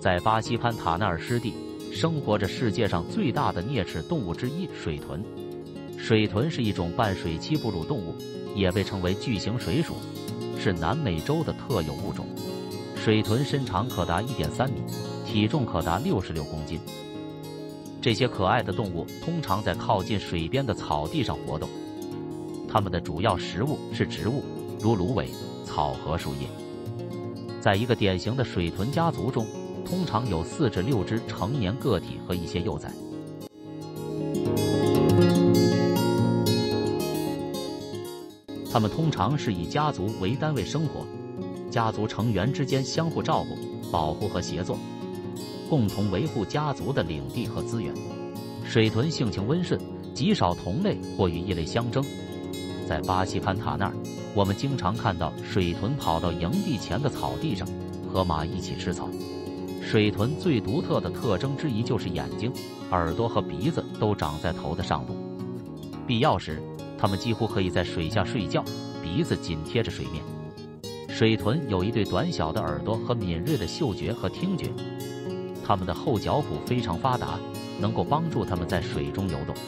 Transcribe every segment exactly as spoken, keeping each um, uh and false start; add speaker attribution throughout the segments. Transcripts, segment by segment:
Speaker 1: 在巴西潘塔纳尔湿地，生活着世界上最大的啮齿动物之一——水豚。水豚是一种半水栖哺乳动物，也被称为巨型水鼠，是南美洲的特有物种。水豚身长可达 一点三米，体重可达六十六公斤。这些可爱的动物通常在靠近水边的草地上活动，它们的主要食物是植物，如芦苇、草和树叶。在一个典型的水豚家族中，通常有四至六只成年个体和一些幼崽。它们通常是以家族为单位生活，家族成员之间相互照顾、保护和协作，共同维护家族的领地和资源。水豚性情温顺，极少同类或与异类相争。在巴西潘塔纳尔，我们经常看到水豚跑到营地前的草地上，和马一起吃草。水豚最独特的特征之一就是眼睛、耳朵和鼻子都长在头的上部。必要时，它们几乎可以在水下睡觉，鼻子紧贴着水面。水豚有一对短小的耳朵和敏锐的嗅觉和听觉，它们的后脚蹼非常发达，能够帮助它们在水中游动。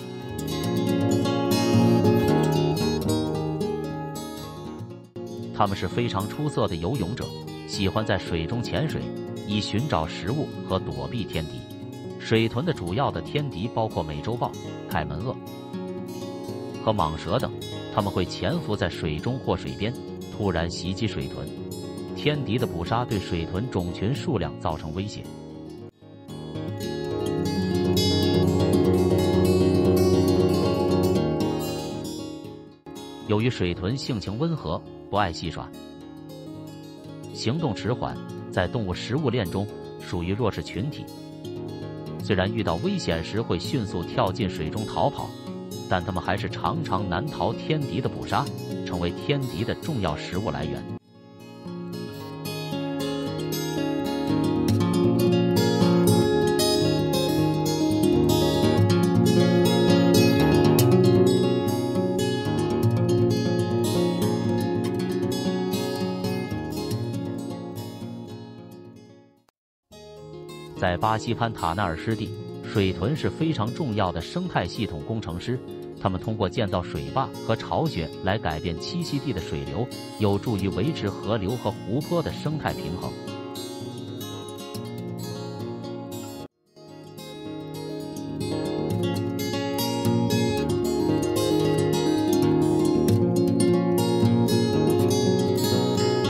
Speaker 1: 它们是非常出色的游泳者，喜欢在水中潜水，以寻找食物和躲避天敌。水豚的主要的天敌包括美洲豹、凯门鳄和蟒蛇等，它们会潜伏在水中或水边，突然袭击水豚。天敌的捕杀对水豚种群数量造成威胁。由于水豚性情温和，不爱戏耍，行动迟缓，在动物食物链中属于弱势群体。虽然遇到危险时会迅速跳进水中逃跑，但它们还是常常难逃天敌的捕杀，成为天敌的重要食物来源。在巴西潘塔纳尔湿地，水豚是非常重要的生态系统工程师。他们通过建造水坝和巢穴来改变栖息地的水流，有助于维持河流和湖泊的生态平衡。